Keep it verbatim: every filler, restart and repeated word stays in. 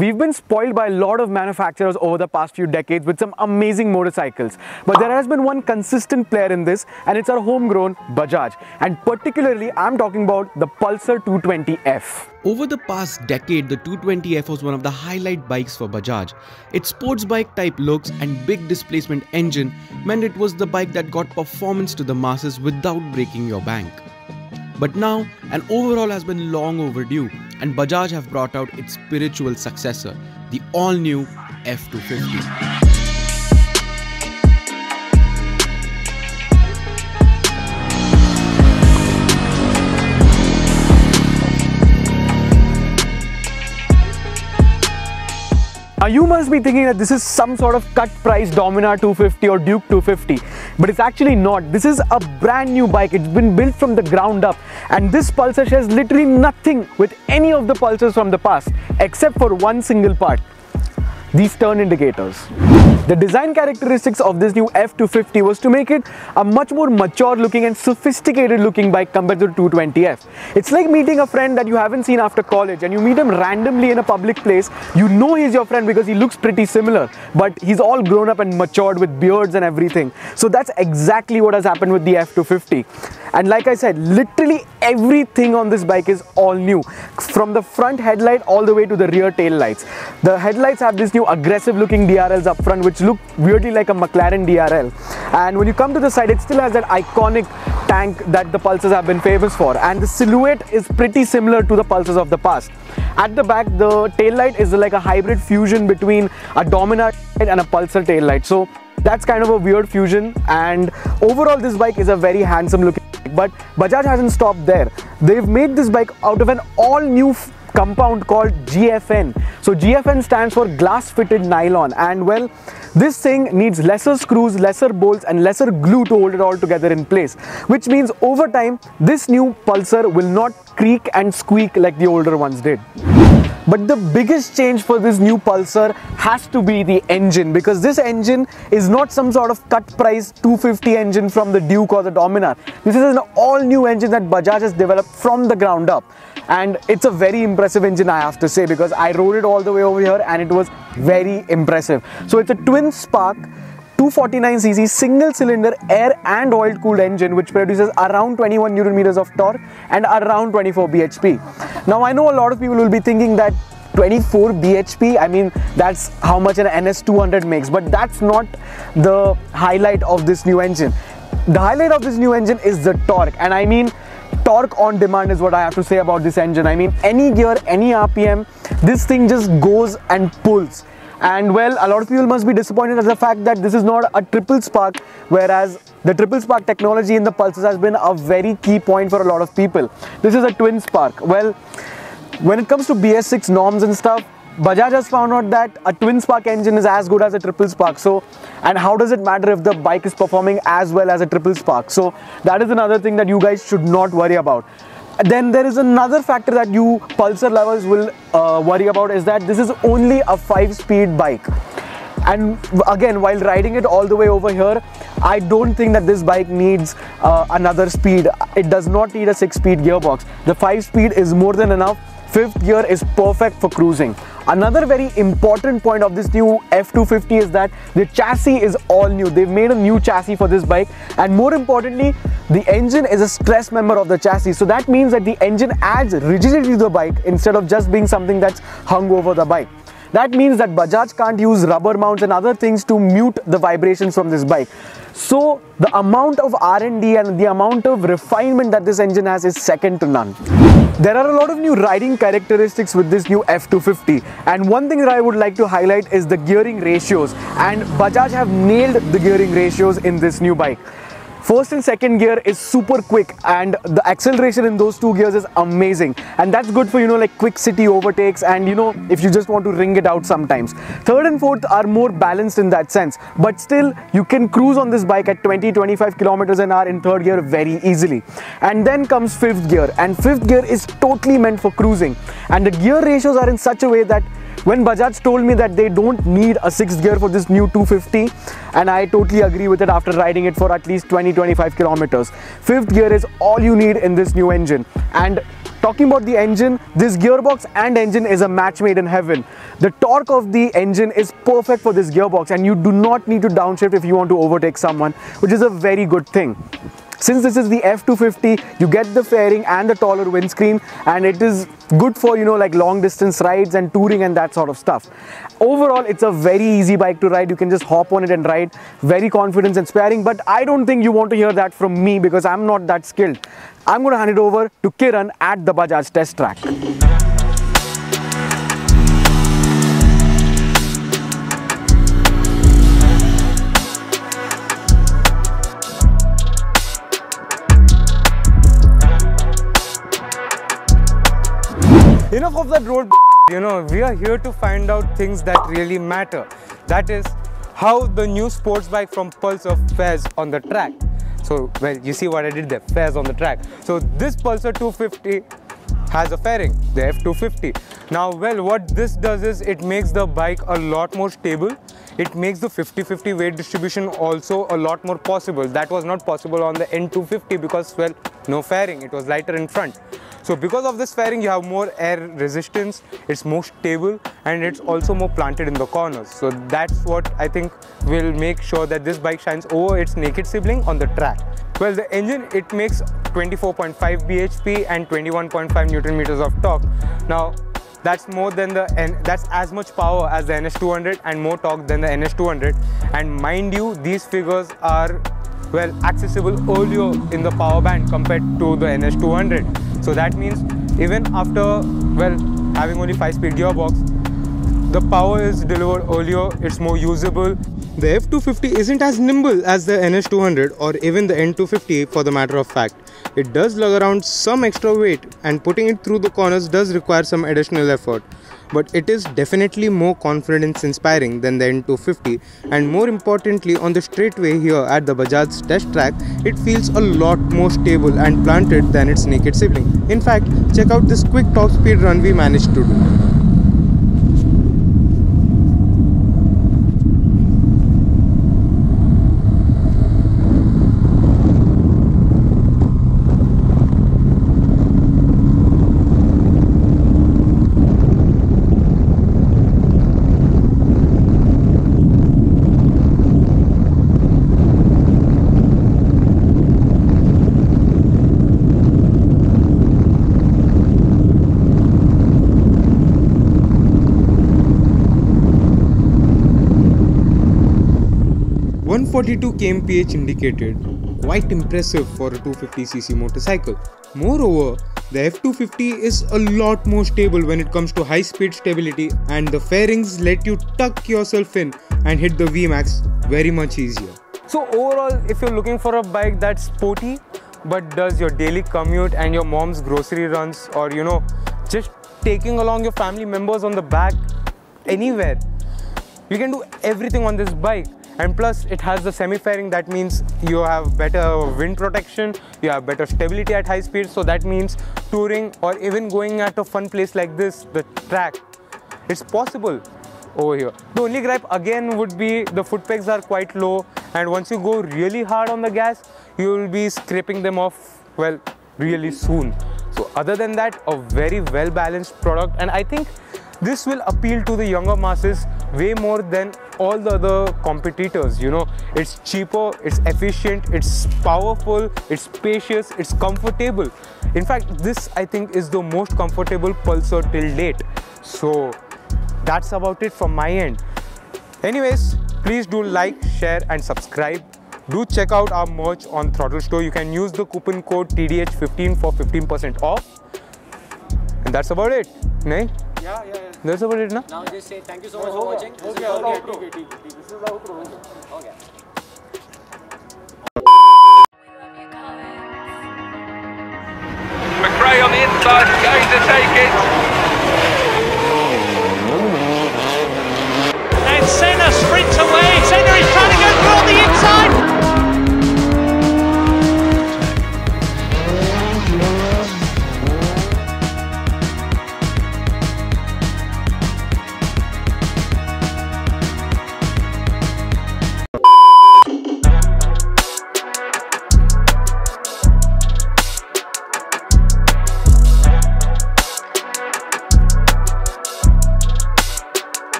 We've been spoiled by a lot of manufacturers over the past few decades with some amazing motorcycles. But there has been one consistent player in this, and it's our homegrown Bajaj. And particularly, I'm talking about the Pulsar two twenty F. Over the past decade, the two twenty F was one of the highlight bikes for Bajaj. Its sports bike type looks and big displacement engine meant it was the bike that got performance to the masses without breaking your bank. But now, an overhaul has been long overdue, and Bajaj have brought out its spiritual successor, the all-new F two fifty. Now you must be thinking that this is some sort of cut price Dominar two fifty or Duke two fifty, but it's actually not. This is a brand new bike. It's been built from the ground up, and this Pulsar shares literally nothing with any of the Pulsars from the past except for one single part: these turn indicators. The design characteristics of this new F two fifty was to make it a much more mature looking and sophisticated looking bike compared to the two twenty F. It's like meeting a friend that you haven't seen after college, and you meet him randomly in a public place. You know he's your friend because he looks pretty similar, but he's all grown up and matured with beards and everything. So that's exactly what has happened with the F two fifty. And like I said, literally everything on this bike is all new, from the front headlight all the way to the rear tail lights. The headlights have this new aggressive looking D R Ls up front, which look weirdly like a McLaren D R L. And when you come to the side, it still has that iconic tank that the Pulsars have been famous for. And the silhouette is pretty similar to the Pulsars of the past. At the back, the tail light is like a hybrid fusion between a Dominar and a Pulsar tail light. So that's kind of a weird fusion, and overall this bike is a very handsome looking bike. But Bajaj hasn't stopped there. They've made this bike out of an all new compound called G F N. So G F N stands for glass fitted nylon, and well, this thing needs lesser screws, lesser bolts and lesser glue to hold it all together in place, which means over time this new Pulsar will not creak and squeak like the older ones did. But the biggest change for this new Pulsar has to be the engine, because this engine is not some sort of cut price two fifty engine from the Duke or the Dominar. This is an all new engine that Bajaj has developed from the ground up. And it's a very impressive engine, I have to say, because I rode it all the way over here and it was very impressive. So it's a twin spark two forty-nine c c single cylinder air and oil cooled engine which produces around twenty-one newton meters of torque and around twenty-four b h p. Now I know a lot of people will be thinking that twenty-four b h p, I mean that's how much an N S two hundred makes, but that's not the highlight of this new engine. The highlight of this new engine is the torque, and I mean torque on demand is what I have to say about this engine. I mean any gear, any R P M, this thing just goes and pulls. And well, a lot of people must be disappointed at the fact that this is not a triple spark, whereas the triple spark technology in the Pulsars has been a very key point for a lot of people. This is a twin spark. Well, when it comes to B S six norms and stuff, Bajaj has found out that a twin spark engine is as good as a triple spark. So, and how does it matter if the bike is performing as well as a triple spark? So that is another thing that you guys should not worry about. Then there is another factor that you Pulsar lovers will uh, worry about, is that this is only a five speed bike. And again, while riding it all the way over here, I don't think that this bike needs uh, another speed. It does not need a six speed gearbox. The five speed is more than enough. Fifth gear is perfect for cruising. Another very important point of this new F two fifty is that the chassis is all new. They've made a new chassis for this bike, and more importantly, the engine is a stress member of the chassis. So that means that the engine adds rigidity to the bike instead of just being something that's hung over the bike. That means that Bajaj can't use rubber mounts and other things to mute the vibrations from this bike. So the amount of R and D and the amount of refinement that this engine has is second to none. There are a lot of new riding characteristics with this new F two fifty, and one thing that I would like to highlight is the gearing ratios, and Bajaj have nailed the gearing ratios in this new bike. First and second gear is super quick, and the acceleration in those two gears is amazing, and that's good for, you know, like quick city overtakes, and you know, if you just want to ring it out sometimes. Third and fourth are more balanced in that sense, but still you can cruise on this bike at twenty to twenty-five kilometers an hour in third gear very easily. And then comes fifth gear, and fifth gear is totally meant for cruising, and the gear ratios are in such a way that when Bajaj told me that they don't need a sixth gear for this new two fifty, and I totally agree with it after riding it for at least twenty to twenty-five kilometers. Fifth gear is all you need in this new engine, and Talking about the engine, this gearbox and engine is a match made in heaven. The torque of the engine is perfect for this gearbox, and you do not need to downshift if you want to overtake someone, which is a very good thing. Since this is the F two fifty, you get the fairing and the taller windscreen, and it is good for, you know, like long distance rides and touring and that sort of stuff. Overall, it's a very easy bike to ride. You can just hop on it and ride. Very confident and sparing, but I don't think you want to hear that from me because I'm not that skilled. I'm going to hand it over to Kiran at the Bajaj test track. Enough of that road, you know, we are here to find out things that really matter. That is how the new sports bike from Pulsar fares on the track. So, well, you see what I did there, fares on the track. So this Pulsar two fifty has a fairing, the F two fifty. Now, well, what this does is it makes the bike a lot more stable. It makes the fifty fifty weight distribution also a lot more possible. That was not possible on the N two fifty because, well, no fairing, it was lighter in front. So because of this fairing, you have more air resistance, it's more stable, and it's also more planted in the corners. So that's what I think will make sure that this bike shines over its naked sibling on the track. Well, the engine, it makes twenty-four point five B H P and twenty-one point five Newton meters of torque. Now, that's more than the N, that's as much power as the N S two hundred and more torque than the N S two hundred. And mind you, these figures are, well, accessible earlier in the power band compared to the N S two hundred. So that means even after, well, having only five speed gearbox, the power is delivered earlier, it's more usable. The F two fifty isn't as nimble as the N S two hundred or even the N two fifty for the matter of fact. It does lug around some extra weight, and putting it through the corners does require some additional effort. But it is definitely more confidence inspiring than the N two fifty, and more importantly, on the straightaway here at the Bajaj test track, it feels a lot more stable and planted than its naked sibling. In fact, check out this quick top speed run we managed to do. one forty-two kilometers per hour indicated, quite impressive for a two fifty c c motorcycle. Moreover, the F two fifty is a lot more stable when it comes to high speed stability, and the fairings let you tuck yourself in and hit the V max very much easier. So overall, if you're looking for a bike that's sporty but does your daily commute and your mom's grocery runs, or you know, just taking along your family members on the back anywhere, you can do everything on this bike. And plus, it has the semi-fairing. That means you have better wind protection, you have better stability at high speed. So that means touring or even going at a fun place like this, the track, it's possible over here. The only gripe again would be the foot pegs are quite low, and once you go really hard on the gas, you will be scraping them off, well, really soon. So other than that, a very well balanced product, and I think this will appeal to the younger masses way more than all the other competitors. You know, it's cheaper, it's efficient, it's powerful, it's spacious, it's comfortable. In fact, this I think is the most comfortable Pulsar till date. So that's about it from my end. Anyways, please do like, share and subscribe. Do check out our merch on Throttle Store. You can use the coupon code T D H fifteen for fifteen percent off. And that's about it. Nahin? Yeah, yeah, yeah. That's about it, na? Now just say thank you so much for watching. This is our outro. This is the outro. Okay. McRae on the inside, going to take it.